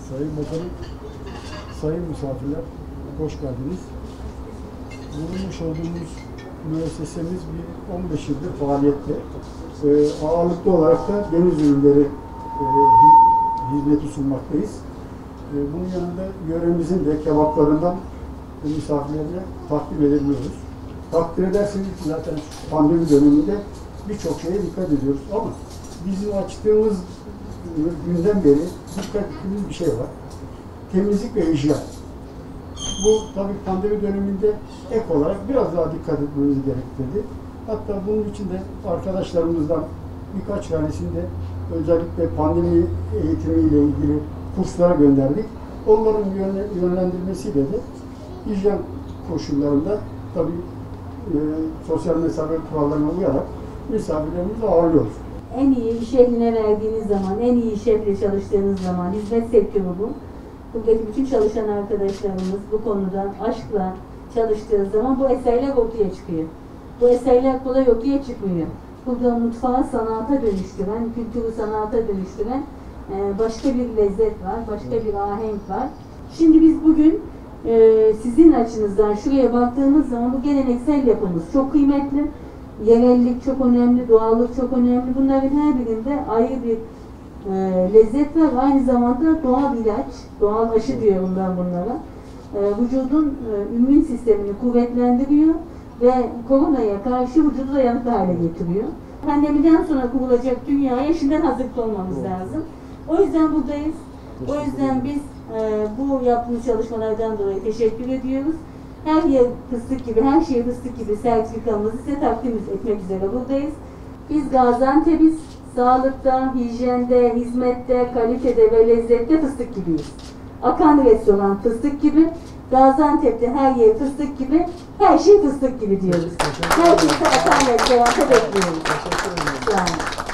Sayın Bakanım, sayın misafirler, hoş geldiniz. Bulunmuş olduğumuz müessesemiz bir 15 yıldır faaliyette. Ağırlıklı olarak da deniz ürünleri hizmeti sunmaktayız. Bunun yanında yöremizin de kebaplarından misafirlerine takdim edebiliyoruz. Takdir ederseniz zaten pandemi döneminde birçok şeye dikkat ediyoruz ama bizim açtığımız günden beri dikkat ettiğimiz bir şey var. Temizlik ve hijyen. Bu tabii pandemi döneminde ek olarak biraz daha dikkat etmemizi gerektirdi. Hatta bunun için de arkadaşlarımızdan birkaç tanesini de özellikle pandemi eğitimiyle ilgili kurslara gönderdik. Onların yönlendirmesiyle de hijyen koşullarında tabii sosyal mesafe kurallarına uyarak misafirlerimizi ağırlıyoruz. En iyi iş eline verdiğiniz zaman, en iyi şefle çalıştığınız zaman, hizmet sektörü bu. Buradaki bütün çalışan arkadaşlarımız bu konuda aşkla çalıştığı zaman bu eserler ortaya çıkıyor. Bu eserler kolay ortaya çıkmıyor. Burada mutfağı sanata dönüştüren, kültürü sanata dönüştüren başka bir lezzet var, başka bir ahenk var. Şimdi biz bugün sizin açınızdan şuraya baktığımız zaman bu geleneksel yapımız çok kıymetli. Yerellik çok önemli, doğallık çok önemli. Bunların her birinde ayrı bir lezzet var. Aynı zamanda doğal ilaç, doğal aşı diyorum ben bunlara. Vücudun immün sistemini kuvvetlendiriyor ve koronaya karşı vücudu dayanıklı hale getiriyor. Pandemiden sonra kurulacak dünyaya şimdiden hazırlıklı olmamız lazım. O yüzden buradayız. O yüzden biz bu yaptığımız çalışmalardan dolayı teşekkür ediyoruz. Her yer fıstık gibi, her şey fıstık gibi sertifikamızı size takdim etmek üzere buradayız. Biz Gaziantep'iz. Sağlıkta, hijyende, hizmette, kalitede ve lezzette fıstık gibiyiz. Akan restoran fıstık gibi, Gaziantep'te her yer fıstık gibi, her şey fıstık gibi diyoruz. Herkese akan restoranta bekliyoruz.